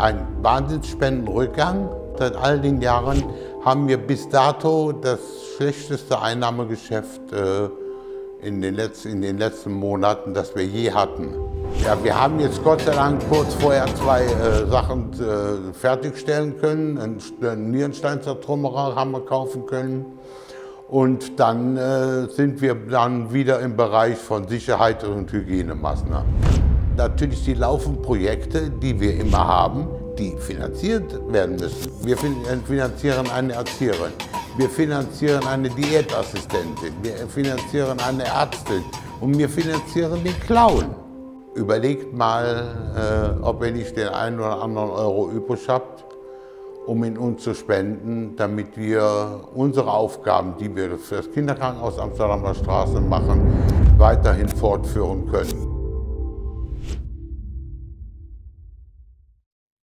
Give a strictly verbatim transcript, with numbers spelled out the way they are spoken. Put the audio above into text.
ein Wahnsinnsspendenrückgang. Seit all den Jahren haben wir bis dato das schlechteste Einnahmegeschäft äh, in, den letzten, in den letzten Monaten, das wir je hatten. Ja, wir haben jetzt Gott sei Dank kurz vorher zwei äh, Sachen äh, fertigstellen können. Einen Nierensteinzertrümmerer haben wir kaufen können. Und dann äh, sind wir dann wieder im Bereich von Sicherheit und Hygienemaßnahmen. Natürlich die laufenden Projekte, die wir immer haben, die finanziert werden müssen. Wir finanzieren eine Erzieherin, wir finanzieren eine Diätassistentin, wir finanzieren eine Ärztin und wir finanzieren den Clown. Überlegt mal, äh, ob ihr nicht den einen oder anderen Euro übrig habt, um in uns zu spenden, damit wir unsere Aufgaben, die wir für das Kinderkrankenhaus Amsterdamer Straße machen, weiterhin fortführen können.